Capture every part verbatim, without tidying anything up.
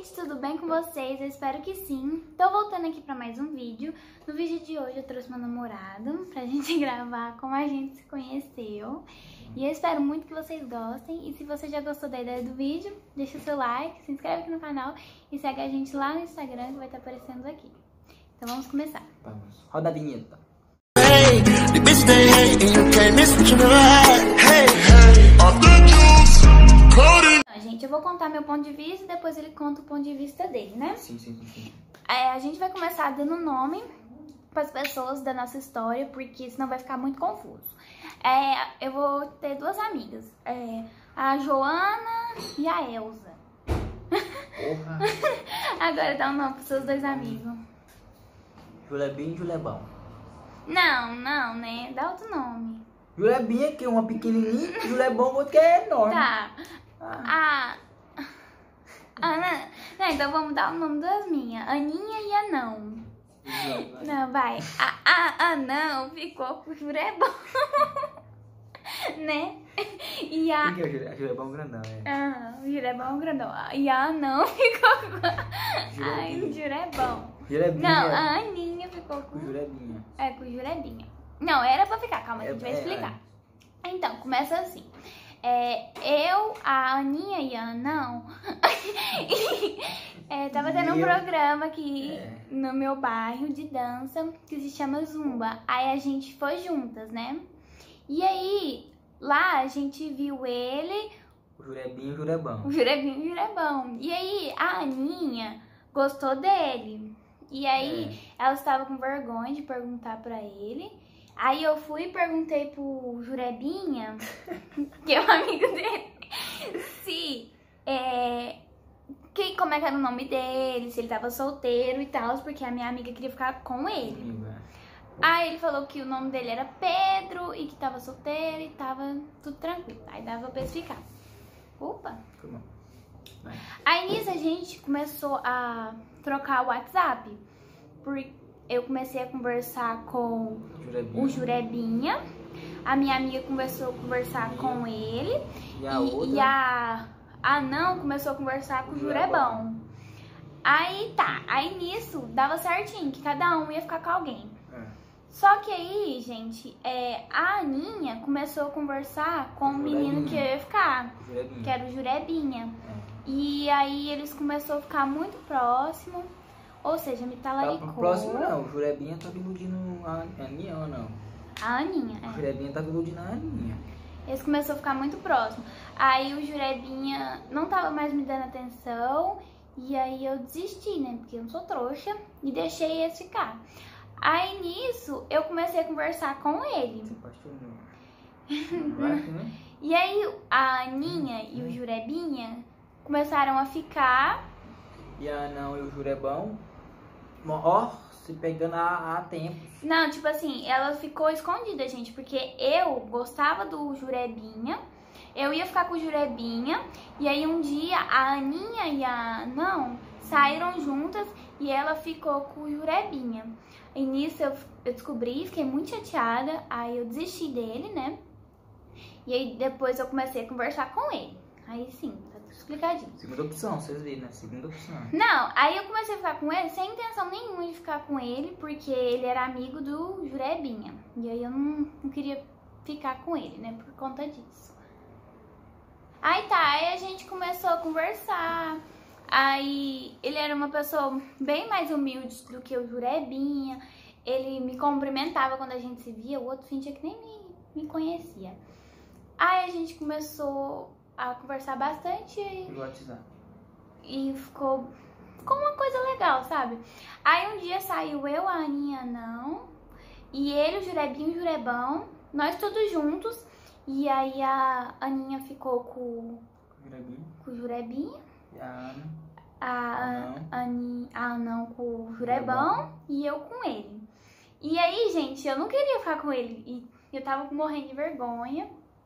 gente, tudo bem com vocês? Eu espero que sim. Tô voltando aqui pra mais um vídeo. No vídeo de hoje eu trouxe meu namorado pra gente gravar como a gente se conheceu. E eu espero muito que vocês gostem. E se você já gostou da ideia do vídeo, deixa o seu like, se inscreve aqui no canal e segue a gente lá no Instagram que vai estar aparecendo aqui. Então vamos começar. Vamos. Roda a vinheta. Hey, the bitch they hate and you can't miss what you never had. Hey, hey, I'm the juice, coding. Então, gente, eu vou contar meu ponto de vista e depois ele conta o ponto de vista dele, né? Sim, sim, sim, sim. É, a gente vai começar dando nome para as pessoas da nossa história, porque senão vai ficar muito confuso. É, eu vou ter duas amigas, é, a Joana e a Elza. Porra. Agora dá um nome para seus dois amigos. Julebinho e Julebão. Não, não, né? Dá outro nome. Julebinho que é uma pequenininha, Julebão outro que é enorme. Tá. Ah. A... Ana... Não, então vamos dar o nome das minhas. Aninha e Anão. Não, vai. A, a Anão ficou com o Jurebão. Né? E a... Quem que é o Jure- a Julebão grandão, é? Ah, o Jurebão grandão. E a Anão ficou com... Ai, o Jurebão. Julebinho. Não, a Aninha ficou Com com... Julebinha. É, com o Jurebinha. Não, era pra ficar. Calma, a gente É, vai é, explicar. Então, começa assim. É, eu, a Aninha e a Anão... é, tava tendo um Meu. programa aqui É. no meu bairro de dança que se chama Zumba. Aí a gente foi juntas, né? E aí, lá a gente viu ele, O Julebinho e o Julebão. o Jurebinho e o Jurebão. E aí, a Aninha gostou dele. E aí, ela estava com vergonha de perguntar pra ele. Aí eu fui e perguntei pro Jurebinha, que é um amigo dele, se, é, que, como é que era o nome dele, se ele tava solteiro e tal, porque a minha amiga queria ficar com ele. Comigo, é. Aí ele falou que o nome dele era Pedro e que tava solteiro e tava tudo tranquilo. Aí dava pra especificar. Opa! Foi bom. Vai. Aí nisso a gente começou a trocar o WhatsApp. Porque eu comecei a conversar com Julebinho. o Jurebinha. A minha amiga começou a conversar com ele. E a outra? E a Anão começou a conversar com o Jurebão. Aí tá, aí nisso dava certinho, que cada um ia ficar com alguém. É. Só que aí, gente, é, a Aninha começou a conversar com o menino que eu ia ficar, O Julebinho. que era o Jurebinha. É. E aí eles começaram a ficar muito próximos, ou seja, me Tá talaricou. pro próximo não, o Julebinha tava iludindo a Aninha ou não? A Aninha, O é. Julebinha tava iludindo a Aninha. Eles começaram a ficar muito próximos. Aí o Jurebinha não tava mais me dando atenção, e aí eu desisti, né, porque eu não sou trouxa, e deixei eles ficar. Aí nisso, eu comecei a conversar com ele. Se apaixonou. Vai, né? E aí a Aninha e o Jurebinha começaram a ficar. E a Anão e o Jurebão, ó, se pegando há, há tempos. Não, tipo assim, ela ficou escondida, gente, porque eu gostava do Jurebinha, eu ia ficar com o Jurebinha, e aí um dia a Aninha e a Anão saíram juntas e ela ficou com o Jurebinha. E nisso eu, eu descobri, fiquei muito chateada, aí eu desisti dele, né? E aí depois eu comecei a conversar com ele. Aí sim, tá tudo explicadinho. Segunda opção, vocês viram, né? Segunda opção. Não, aí eu comecei a ficar com ele sem intenção nenhuma de ficar com ele, porque ele era amigo do Jurebinha. E aí eu não, não queria ficar com ele, né, por conta disso. Aí tá, aí a gente começou a conversar. Aí ele era uma pessoa bem mais humilde do que o Jurebinha. Ele me cumprimentava quando a gente se via, o outro fingia que nem me, me conhecia. Aí a gente começou a conversar bastante E o WhatsApp? e ficou, ficou uma coisa legal, sabe? Aí um dia saiu eu, a Aninha, não, e ele, o Jurebinho e o Jurebão, nós todos juntos. E aí a Aninha ficou com, O Julebinho. com o Jurebinha, E a Ana. a Anão. Ani, a Anão com o Jurebão e eu com ele. E aí, gente, eu não queria ficar com ele e eu tava morrendo de vergonha.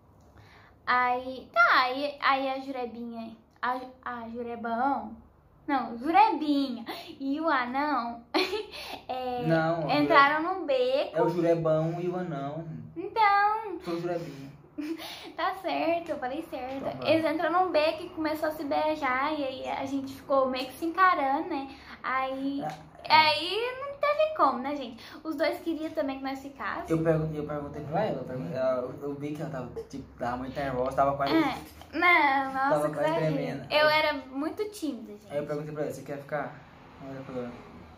Aí, tá, aí, aí a Jurebinha, a, a Jurebão, não, Jurebinha e o Anão é, Não, o entraram num beco. É o Jurebão e o Anão. Então, Foi o Jurebinho. Tá certo, eu falei certo. Tá bom. Eles entraram num beco e começou a se beijar, e aí a gente ficou meio que se encarando, né? Aí, aí não teve como, né, gente? Os dois queriam também que nós ficássemos. Eu perguntei, eu perguntei pra ela, eu, perguntei, eu, eu vi que ela tava, tipo, tava muito nervosa, tava quase... É, não, nossa, Tava que quase exagero. tremendo. Eu era muito tímida, gente. Aí eu perguntei pra ela, você quer ficar? Aí ela falou...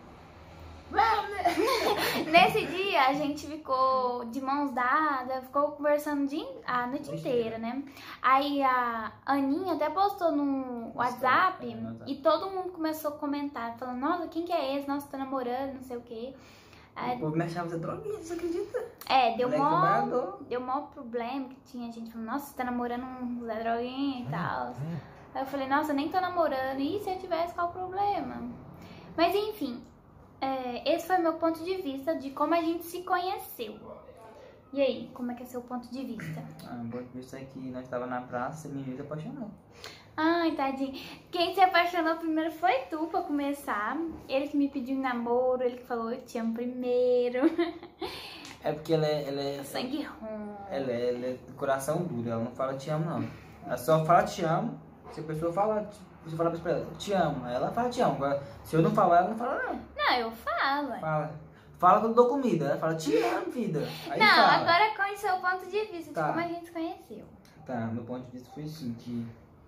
Nesse dia a gente ficou de mãos dadas, ficou conversando o dia- a noite inteira, né? Aí a Aninha até postou no WhatsApp é, no WhatsApp. e todo mundo começou a comentar, falando, nossa, quem que é esse? Nossa, tá namorando, não sei o quê. Aí, O povo me achava você droguinha, você acredita? é, deu Moleque mó, trabalhador. deu mó problema, que tinha gente falando, nossa, você tá namorando um Zé Droguinha e tal. Aí eu falei, nossa, eu nem tô namorando, e se eu tivesse, qual o problema? Mas enfim, é, esse foi meu ponto de vista de como a gente se conheceu. E aí, como é que é seu ponto de vista? Ah, o ponto de vista é que nós tava na praça e me se apaixonou. Ai, tadinho. Quem se apaixonou primeiro foi tu, pra começar. Ele que me pediu em namoro, ele que falou, eu te amo primeiro. É porque ela é... Ela é Sangue ruim. Ela é, ela é de coração duro, ela não fala te amo não. Ela só fala te amo se a pessoa fala, se eu falar pra ela, te amo, aí ela fala te amo. Agora, se eu não falar, ela não fala não. Não, eu falo. ué. Fala. Fala quando eu dou comida, ela fala te amo, vida. Aí Não, fala. agora conte seu ponto de vista Tá. de como a gente se conheceu. Tá, meu ponto de vista foi assim, que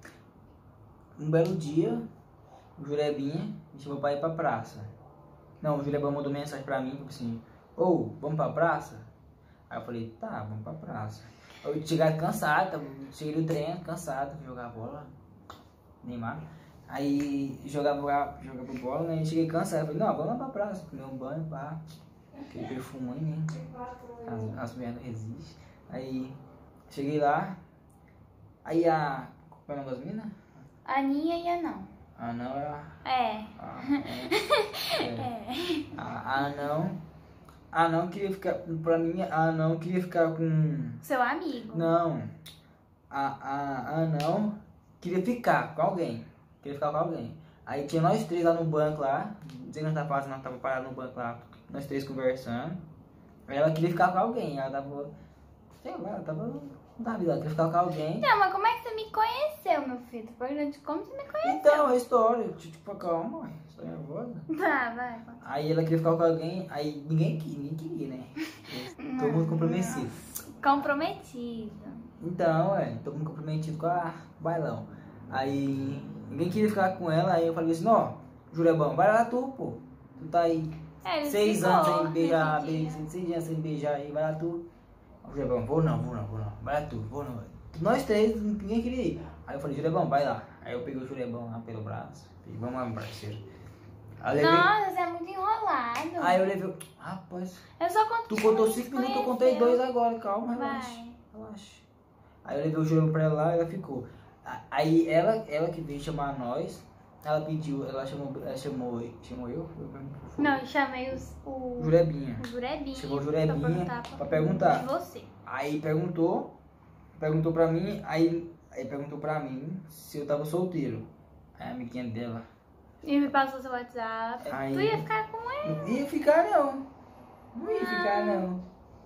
um belo dia, o Jurebinha me chamou pra ir pra praça. Não, o Jurebão mandou mensagem pra mim, tipo assim, ô, vamos pra praça? Aí eu falei, tá, vamos pra praça. Eu cheguei cansado, tava- cheguei do treino, cansado, fui jogar bola, Neymar. Aí jogava, jogava bola, né? E cheguei cansado, falei, não, vamos lá pra praça, comer um banho, pá. Aquele perfume, né? As, as mulheres não resistem. Aí cheguei lá, aí a. Qual é o nome das meninas? A Aninha e a não. A não era. É. A, é, é. É. A, a não. A não queria ficar. Pra mim, a não queria ficar com. Seu amigo. Não. A, a, a não queria ficar com alguém. Queria ficar com alguém. Aí tinha nós três lá no banco lá. Não sei o que nós tava fazendo, nós tava parados no banco lá. Nós três conversando. Aí ela queria ficar com alguém. Ela tava. Sei lá, ela tava. Não tava vida, ela queria ficar com alguém. Não, mas como é que você me conheceu, meu filho? Tô perguntando de como você me conheceu. Então, a história. Tipo, calma, mãe. Você tá nervosa? Tá, vai. vai. Aí ela queria ficar com alguém. Aí ninguém queria, ninguém queria, né? Todo mundo comprometido. Comprometido. Então, é, todo mundo comprometido com a bailão. Aí ninguém queria ficar com ela, aí eu falei assim, ó, Jurebão, vai lá tu, pô. Tu tá aí É, ele seis ficou anos sem beijar, nesse dia. seis, seis anos sem beijar aí, vai lá tu. O Jurebão, vou não, vou não, vou não, vai lá tu, vou não. Nós três, ninguém queria ir. Aí eu falei, Jurebão, vai lá. Aí eu peguei o Jurebão lá pelo braço, falei, vamos lá, meu parceiro. Aí eu levei, Nossa, você é muito enrolado. aí eu levei, rapaz, Eu só conto tu que contou a gente cinco minutos, eu conheceu. contei dois agora, calma, Vai. relaxa, relaxa. Aí eu levei o Jurebão pra ela lá e ela ficou. A- Aí ela, ela que veio chamar nós, ela pediu, ela chamou, ela chamou, chamou eu? Foi- foi- Não, eu chamei os, o, Jurebinha. o Jurebinha. Chamou o Jurebinha pra perguntar, pra perguntar. de você. Aí perguntou, perguntou pra mim, aí, aí perguntou pra mim se eu tava solteiro. Aí a amiguinha dela, E me passou seu WhatsApp. Aí- Tu ia ficar com ele? não ia ficar não, não ia ficar não.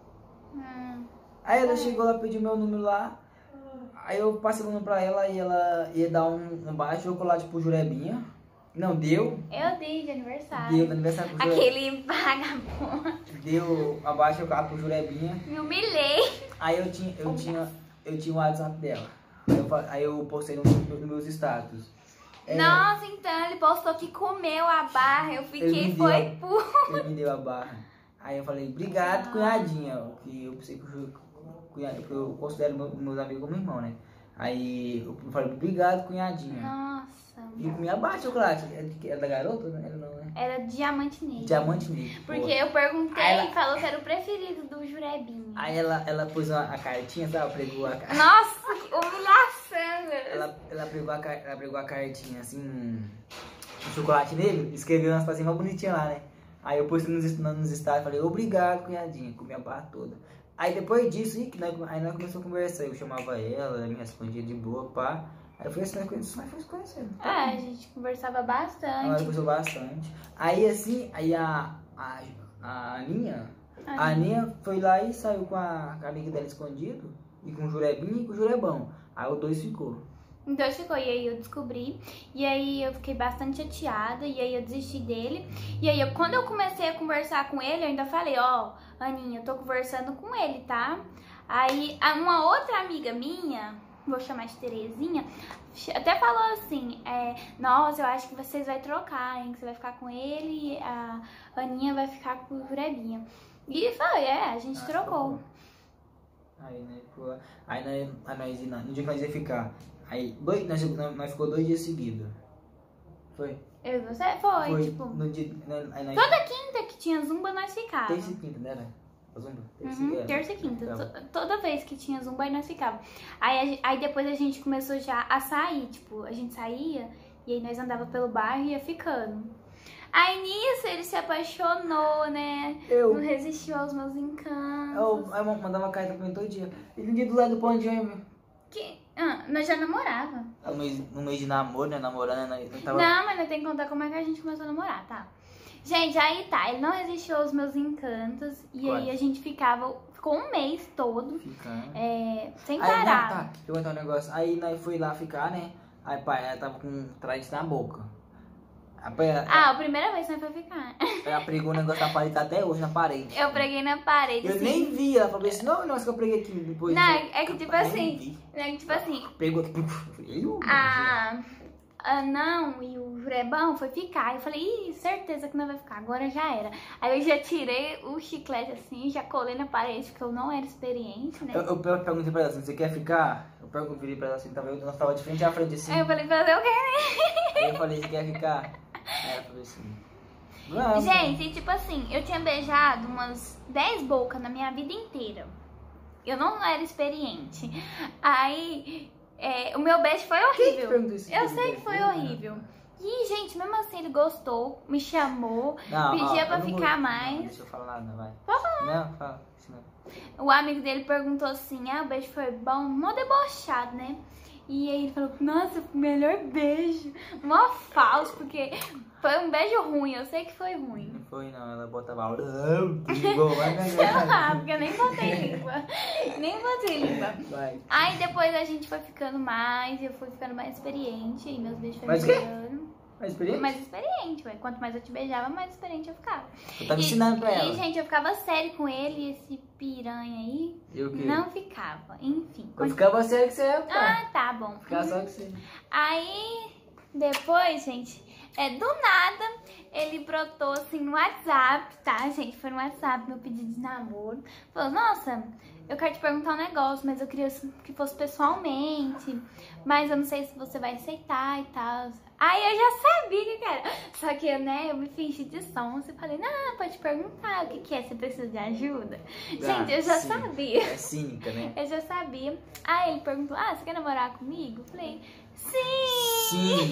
Hum. Aí ela chegou lá, pediu meu número lá, aí eu passei o número pra ela e ela ia dar um, um baixo de chocolate pro Jurebinha. Não deu, Eu dei de aniversário. deu no aniversário pro Jurebinha. Aquele vagabundo. Deu abaixo de chocolate pro Jurebinha. Me humilhei. Aí eu tinha, eu tinha, eu tinha o WhatsApp dela. Aí eu, fa- aí eu postei nos nos meus status. É, Nossa, então ele postou que comeu a barra. Eu Ele fiquei, me foi deu. por. Ele me deu a barra. Aí eu falei, obrigado, cunhadinha. ó, Que eu pensei que o Ju- cunhado, porque eu considero meu- meus amigos como irmão, né? Aí eu falei, obrigado, cunhadinha. Nossa. E comi abaixo de chocolate. É de- é da garota, né? Era não, né? Era diamante negro. Diamante negro. pô. Porque eu perguntei Aí ela- e falou que era o preferido do Jurebinha. Aí ela, ela pôs a, a cartinha, sabe? Pregou a cartinha. Nossa, que humilhação. Ela, ela, pegou a, car- ela pegou a cartinha assim, um, um chocolate negro, escreveu umas coisinhas mais bonitinhas lá, né? Aí eu postei nos, nos status, falei, obrigado, cunhadinha, comi a barra toda. Aí depois disso, aí, que nós, aí nós começamos a conversar, eu chamava ela, ela me respondia de boa, pá. Aí foi assim, nós conhecemos, nós fomos conhecendo. É, a gente conversava Ela bastante. conversou bastante. Aí assim, aí a, a, a Aninha, a Aninha foi lá e saiu com a, com a amiga dela escondido. e com o Jurebinha e com o Jurebão. Aí o dois ficou. Então ficou, e aí eu descobri, e aí eu fiquei bastante chateada, e aí eu desisti dele. E aí eu, quando eu comecei a conversar com ele, eu ainda falei, ó, oh, Aninha, eu tô conversando com ele, tá? Aí uma outra amiga minha, vou chamar de Terezinha, até falou assim, é, nossa, eu acho que vocês vão trocar, hein, que você vai ficar com ele e a Aninha vai ficar com o Jurebinha. E foi, é, a gente ah, trocou. Aí, né, ficou, aí, né, aí nós, no dia que nós ia ficar, aí dois, nós, nós ficou dois dias seguidos. Foi? Eu e você? Foi, foi tipo, no dia, aí nós, toda quinta que tinha Zumba nós ficávamos. Terça e quinta, né, era? Zumba? Terça, Uhum, era. terça e quinta, to, toda vez que tinha Zumba aí nós ficávamos. Aí, aí depois a gente começou já a sair, tipo, a gente saía e aí nós andava pelo bairro e ia ficando. Aí nisso ele se apaixonou, né? Eu. Não resistiu aos meus encantos. Eu, eu mandava carta pra mim todo dia. E no dia do lado do pão de ônibus. Que? Ah, nós já namorava. No mês, no mês de namoro, né? Namorando, né? Eu tava... Não, mas eu tenho que contar como é que a gente começou a namorar, tá? Gente, aí tá, ele não resistiu aos meus encantos. E Quase. aí a gente ficava, ficou um mês todo. Ficando. É, sem aí, parar. Não, tá, deixa eu contar um negócio. Aí nós fui lá ficar, né? Aí pai, ela tava com traje na boca. A, ah, a primeira vez que você foi ficar. Ela pregou o negócio na parede, tá até hoje na parede. Eu preguei na parede. Eu assim. nem vi, ela falou assim, não, nossa, que eu preguei aqui depois. Não, eu, é que tipo assim, é que tipo assim. Pegou aqui, eu, ah, ah, não, e o Jurebão foi ficar. Eu falei, ih, certeza que não vai ficar, agora já era. Aí eu já tirei o chiclete assim, já colei na parede, porque eu não era experiente, né? Eu, eu perguntei pra ela assim, você quer ficar? Eu perguntei pra ela assim, tava, nós tava de frente à frente assim. Aí eu falei, fazer o quê, né? Aí eu falei, você quer ficar? Aí ela falou assim, vamos. Gente, tipo assim, eu tinha beijado umas dez bocas na minha vida inteira. Eu não era experiente. Aí, é, o meu beijo foi horrível. Quem que isso? Eu sei que foi horrível. E, gente, mesmo assim ele gostou, me chamou, não, pedia ó, pra ficar vou... mais. Não, deixa eu falar nada, vai. Pode falar. Não, fala. Não. O amigo dele perguntou assim, ah, o beijo foi bom, mó debochado, né? E aí ele falou, nossa, melhor beijo. Mó falso, porque foi um beijo ruim, eu sei que foi ruim. Não foi não, ela botava... ah, porque eu nem botei língua. Nem botei língua. Vai. Aí depois a gente foi ficando mais, eu fui ficando mais experiente, e meus beijos foram Mais quê? melhorando. Mais experiente? Mais experiente, ué. Quanto mais eu te beijava, mais experiente eu ficava. Eu tava e, ensinando pra ela. E, gente, eu ficava sério com ele, e esse piranha aí E o quê? não ficava. Enfim. Eu quando... ficava sério que você ia ficar. Ah, tá bom. Ficava só que você. Aí, depois, gente, é, do nada, ele brotou assim no WhatsApp, tá, gente? Foi no WhatsApp, meu pedido de namoro. Falou, nossa, eu quero te perguntar um negócio, mas eu queria que fosse pessoalmente. Mas eu não sei se você vai aceitar e tal. Aí eu já sabia que era. Só que, né, eu me fingi de sonsa e falei, não, pode perguntar o que, que é, você precisa de ajuda? Ah, gente, eu já sim. sabia. É cínica, né? Eu já sabia. Aí ele perguntou, ah, você quer namorar comigo? Eu falei, sim!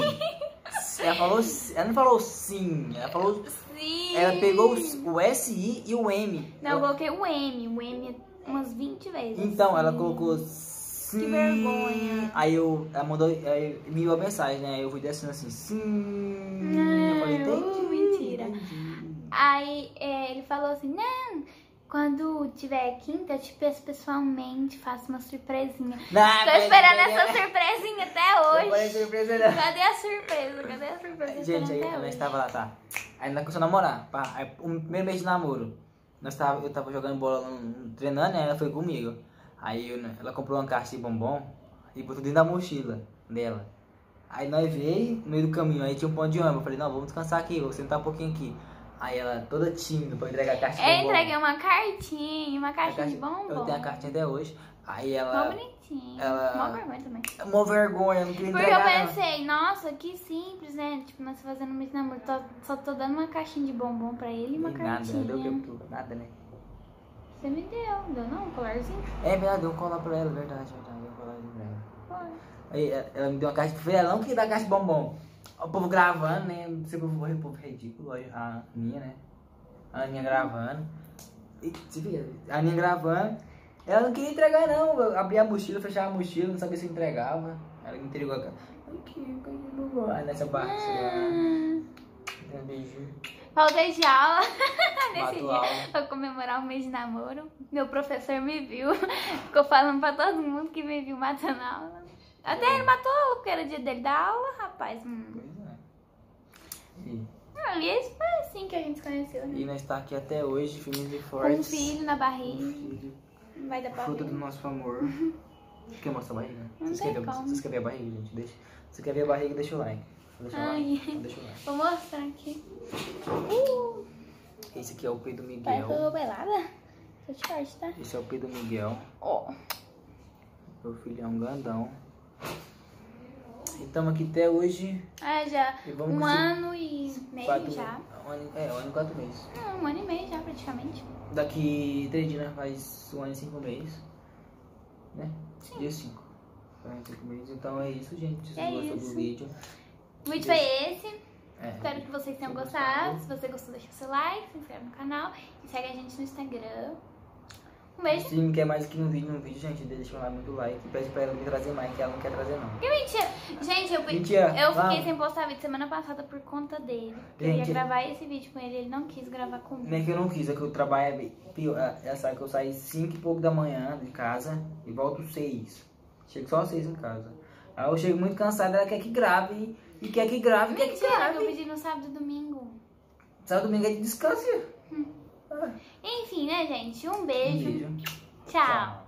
Sim! Ela falou, ela não falou sim, ela falou... Sim! Ela pegou o S I e o M. Não, eu coloquei o M, o M umas vinte vezes. Então, ela sim. colocou sim. Que vergonha. Aí eu, ela mandou, aí me enviou a mensagem, né? Aí eu fui descendo assim, sim. Não, eu falei, entendi, mentira. entendi. Aí é, ele falou assim, não, quando tiver quinta, eu te peço pessoalmente, faço uma surpresinha. Não, Tô esperando essa surpresinha até hoje. Não pode surpresa não. Cadê a surpresa? Cadê a surpresa? Gente, aí nós tava lá, tá? Aí nós começamos a namorar, pá. Aí, o primeiro mês de namoro, nós tava, eu tava jogando bola, treinando, né? Ela foi comigo. Aí eu, ela comprou uma caixa de bombom e botou dentro da mochila dela. Aí nós veio no meio do caminho, aí tinha um ponto de ônibus. Eu falei, não, vamos descansar aqui, vou sentar um pouquinho aqui. Aí ela toda tímida pra entregar a caixa de bombom. Eu entreguei uma cartinha, uma caixinha caixa, de bombom. Eu tenho a cartinha até hoje. Aí ela... Mó bonitinho. Ela... Mó vergonha também. Mó vergonha, eu não queria Porque entregar. eu pensei, nossa, que simples, né? Tipo, nós fazendo um mês de namoro, tô, só tô dando uma caixinha de bombom pra ele e uma nada, cartinha. deu o que tudo, nada, né? Você me deu, deu não? Um colarzinho? É verdade, deu um colar pra ela, verdade, verdade, deu um colarzinho pra ela. Foi. Aí ela me deu uma caixa de ela não queria dar caixa de bombom. O povo gravando, né? Não sei como foi o povo ridículo, a minha, né? A Aninha gravando. E, você vê, a Aninha gravando. Ela não queria entregar, não. Eu abria a mochila, fechava a mochila, não sabia se eu entregava. Ela me entregou a caixa. Aqui, caixa de bombom. Aí nessa parte, Ah. um beijinho. Faltei de aula nesse Matou dia aula. pra comemorar um mês de namoro. Meu professor me viu. Ficou falando pra todo mundo que me viu matando a aula. Até ele matou a aula, porque era o dia dele da aula, rapaz. Hum. Pois é. E, Ah, e esse foi assim que a gente se conheceu, né? e nós tá aqui até hoje, firmes e Com um fortes. filho na Um barriga. filho. Vai dar pra Fruto ver. do nosso amor. Quer mostrar a barriga? Não Vocês tem querem ver- como. vocês querem ver a barriga, gente? Deixa. Se quer ver a barriga, deixa o like. Deixa o Ai. like. Deixa o like. Vou mostrar aqui. Uh, Esse aqui é o Pedro parece Miguel. que eu tô pelada. Tô de short, tá? Esse é o Pedro Miguel. Ó. Meu filhão grandão. E estamos aqui até hoje. Ah, já E vamos um conseguir ano e meio quatro, já. Um ano, é, um ano e quatro meses. Ah, um ano e meio já, praticamente. Daqui três dias nós faz um ano e cinco meses. Né? Sim. Dia cinco. Um ano e cinco meses. Então é isso, gente. Se você É gostou isso. do vídeo. O vídeo foi esse. É, Espero que vocês tenham se gostado. gostou. Se você gostou, deixa o seu like, se inscreve no canal e segue a gente no Instagram. Um beijo. Se me quer mais que um vídeo, um vídeo, gente, deixa lá muito like. E pede pra ela me trazer mais, que ela não quer trazer não. Que mentira! Gente, eu, Mentira, eu fiquei vamos. sem postar vídeo semana passada por conta dele. Eu Gente, ia gravar esse vídeo com ele, ele não quis gravar comigo. Não é que eu não quis, é que o trabalho é bem pior. É, sabe que eu saí cinco e pouco da manhã de casa e volto seis. Chego só às seis em casa. Aí eu chego muito cansado, ela quer que grave. E quer que grave, quer que Mentira, que eu grave. pedi no sábado e domingo. Sábado domingo é de descanso. Hum. Ah, Enfim, né, gente? Um um beijo. beijo. Tchau.